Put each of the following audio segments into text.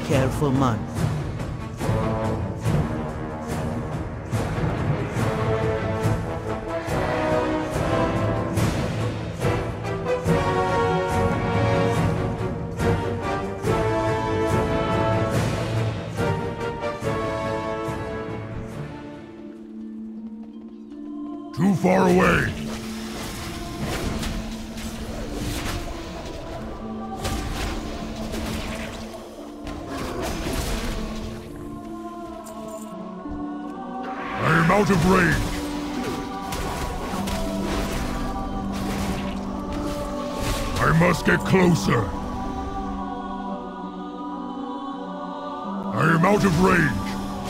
careful man. Too far away! I am out of range! I must get closer! I am out of range!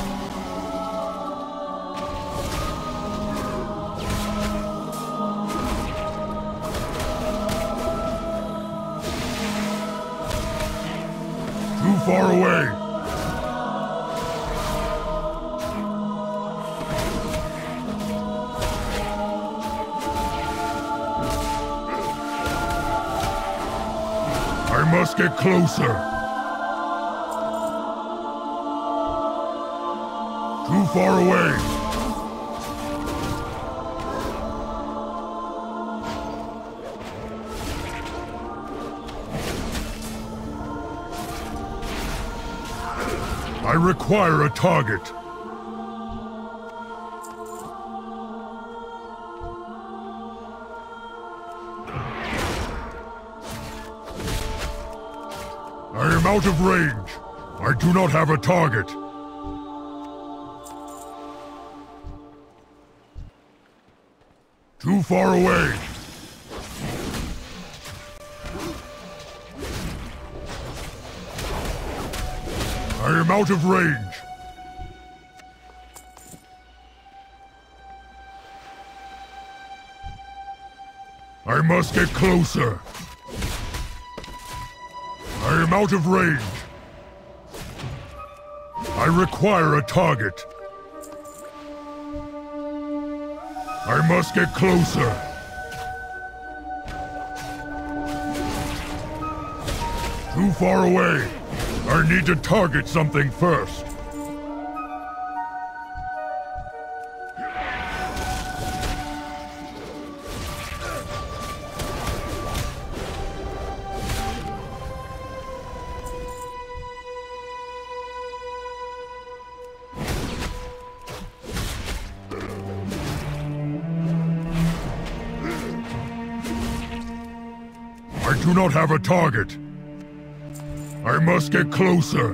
Too far away! I must get closer! Too far away! I require a target. I am out of range. I do not have a target. Too far away. I am out of range. I must get closer. I am out of range. I require a target. I must get closer. Too far away. I need to target something first. I do not have a target. I must get closer.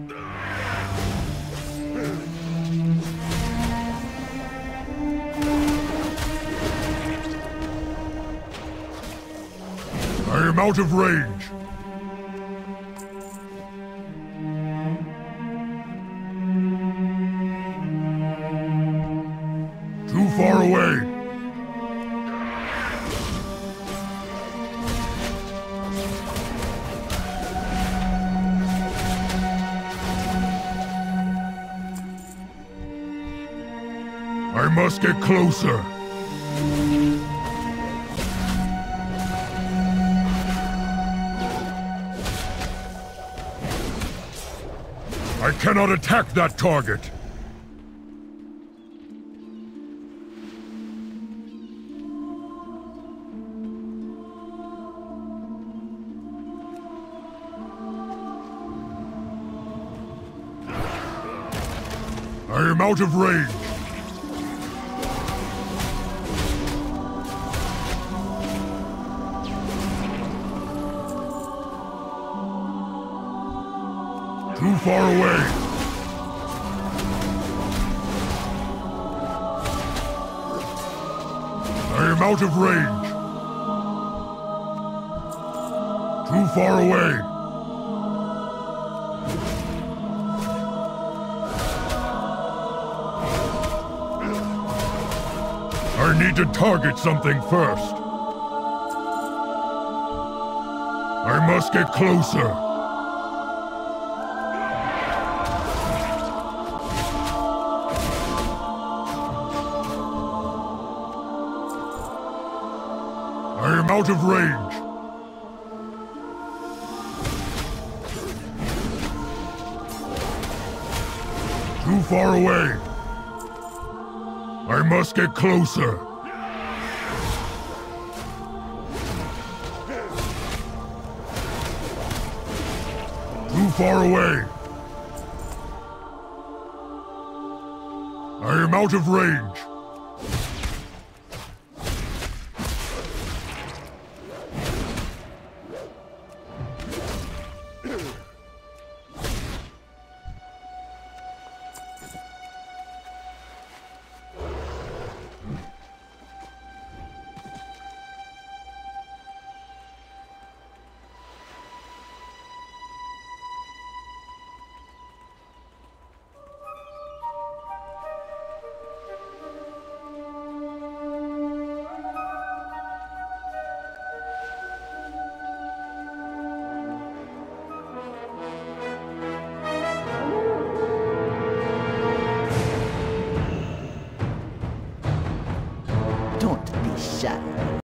I am out of range. Too far away. I must get closer. I cannot attack that target. I am out of range. Too far away. I am out of range. Too far away. I need to target something first. I must get closer. I am out of range. Too far away. I must get closer. Too far away. I am out of range. Don't be shy.